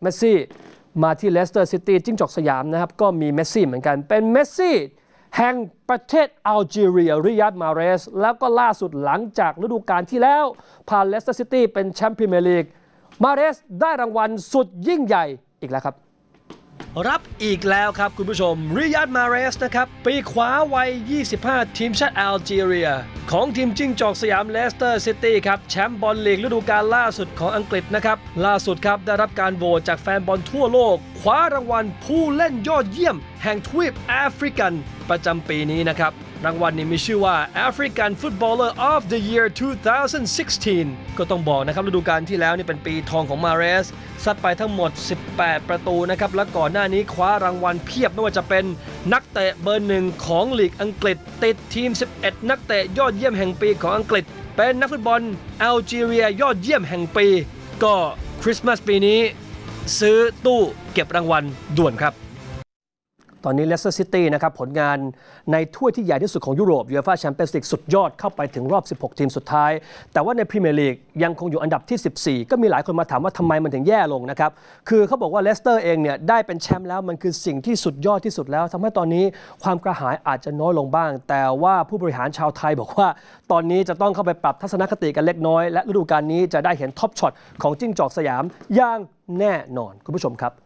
เมสซี่มาที่เลสเตอร์ซิตี้จิ้งจอกสยามนะครับก็มีเมสซี่เหมือนกันเป็นเมสซี่แห่งประเทศอัลจีเรียริยัดมาเรสแล้วก็ล่าสุดหลังจากฤดูกาลที่แล้วพาเลสเตอร์ซิตี้เป็นแชมป์พรีเมียร์ลีกมาเรสได้รางวัลสุดยิ่งใหญ่อีกแล้วครับรับอีกแล้วครับคุณผู้ชมริยัดมาเรสนะครับปีขวาวัย 25 ทีมชาติอัลจีเรียของทีมจิ้งจอกสยามเลสเตอร์ซิตี้ครับแชมป์บอลลีกฤดูกาลล่าสุดของอังกฤษนะครับล่าสุดครับได้รับการโหวตจากแฟนบอลทั่วโลกคว้ารางวัลผู้เล่นยอดเยี่ยมแห่งทวีปแอฟริกันประจำปีนี้นะครับรางวัลนี้มีชื่อว่า African Footballer of the Year 2016 ก็ต้องบอกนะครับฤดูกาลที่แล้วนี่เป็นปีทองของมาเรสซัดไปทั้งหมด18ประตูนะครับและก่อนหน้านี้คว้ารางวัลเพียบไม่ว่าจะเป็นนักเตะเบอร์หนึ่งของลีกอังกฤษติดทีม11นักเตะยอดเยี่ยมแห่งปีของอังกฤษเป็นนักฟุตบอลอัลจีเรียยอดเยี่ยมแห่งปีก็คริสต์มาสปีนี้ซื้อตู้เก็บรางวัลด่วนครับตอนนี้เลสเตอร์ซิตี้นะครับผลงานในถ้วยที่ใหญ่ที่สุดของยุโรปยูเอฟ่าแชมเปี้ยนส์ลีกสุดยอดเข้าไปถึงรอบ16ทีมสุดท้ายแต่ว่าในพรีเมียร์ลีกยังคงอยู่อันดับที่14ก็มีหลายคนมาถามว่าทำไมมันถึงแย่ลงนะครับคือเขาบอกว่าเลสเตอร์เองเนี่ยได้เป็นแชมป์แล้วมันคือสิ่งที่สุดยอดที่สุดแล้วทำให้ตอนนี้ความกระหายอาจจะน้อยลงบ้างแต่ว่าผู้บริหารชาวไทยบอกว่าตอนนี้จะต้องเข้าไปปรับทัศนคติกันเล็กน้อยและฤดูกาลนี้จะได้เห็นท็อปช็อตของจิ้งจอกสยามอย่างแน่นอนคุณผู้ชมครับ